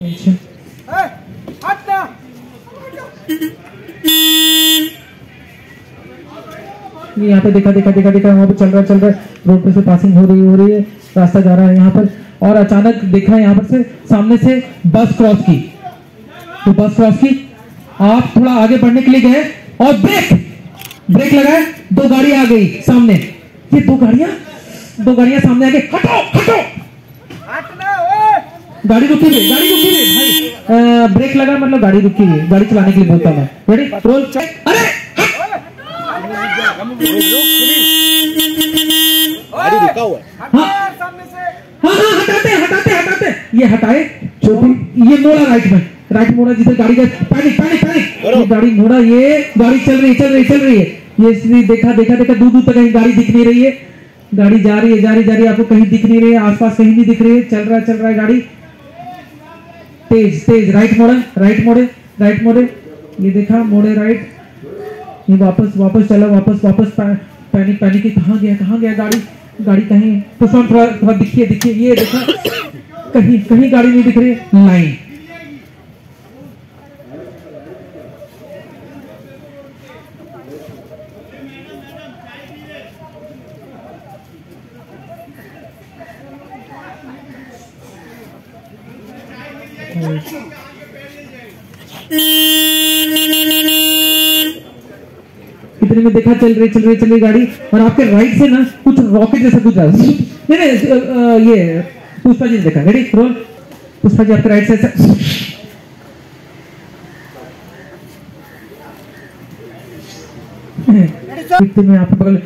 यहाँ पे देखा वहाँ पे चल रहा है, रोड पे से पासिंग हो रही है, रास्ता जा रहा है यहाँ पर, और अचानक देखा यहाँ पर से सामने से बस क्रॉस की, तो बस क्रॉस की, आप थोड़ा आगे बढ़ने के लिए गए और ब्रेक लगाए, दो गाड़ी आ गई सामने, ये दो गाड़ियां सामने आ गई, हटो गाड़ी रुकी हुई भाई, ब्रेक लगा मतलब गाड़ी रुकी हुई, गाड़ी चलाने के लिए बोलता मैं, रेडी रोल, अरे गाड़ी रुका हुआ है, हटाते ये हटाए, ये मोड़ा राइट मोड़ा, जिधर गाड़ी का पैनिक गाड़ी मोड़ा, ये गाड़ी चल रही है, ये इसलिए देखा दूर तक कहीं गाड़ी दिख नहीं रही है, गाड़ी जा रही है, आपको कहीं दिख नहीं रही है, आसपास कहीं नहीं दिख रही है, चल रहा है गाड़ी तेज, राइट मोड़े, ये देखा मोड़े राइट, ये वापस चला, वापस पैनिक की, कहाँ गया गाड़ी कहीं, पुष्पन थोड़ा दिखिए, ये देखा कहीं गाड़ी नहीं दिख रही, लाइन इतने में देखा चल रही गाड़ी, और आपके राइट से ना कुछ रॉकेट जैसा कुछ नहीं, ये पुष्पा जी ने देखा, रेडी रोल, पुष्पा जी आपके राइट से में आपके बगल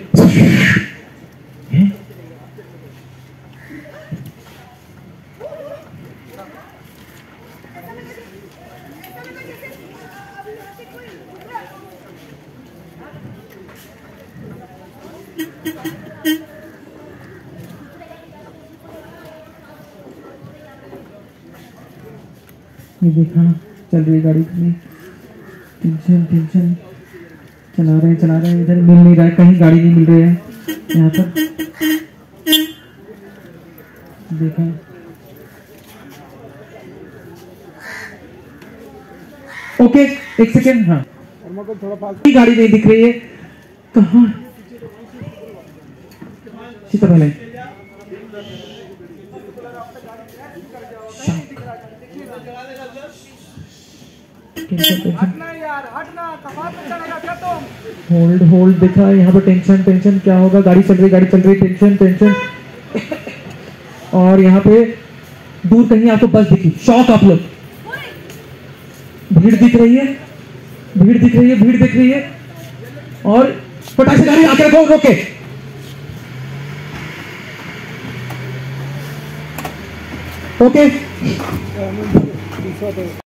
ये देखा चल रही गाड़ी, टेंशन चला रहे हैं, इधर मिल नहीं रहा है, कहीं गाड़ी नहीं मिल रही है यहाँ पर, देखा ओके, एक सेकेंड, हाँ गाड़ी नहीं दिख रही है, कहाँ पहले होल्ड देखा यहाँ पर, टेंशन क्या होगा, गाड़ी चल रही, टेंशन और यहाँ पे दूर कहीं आपको बस दिखी, शॉक आप लोग, भीड़ दिख रही है और फटाक से गाड़ी आके रखो, रोके ओके।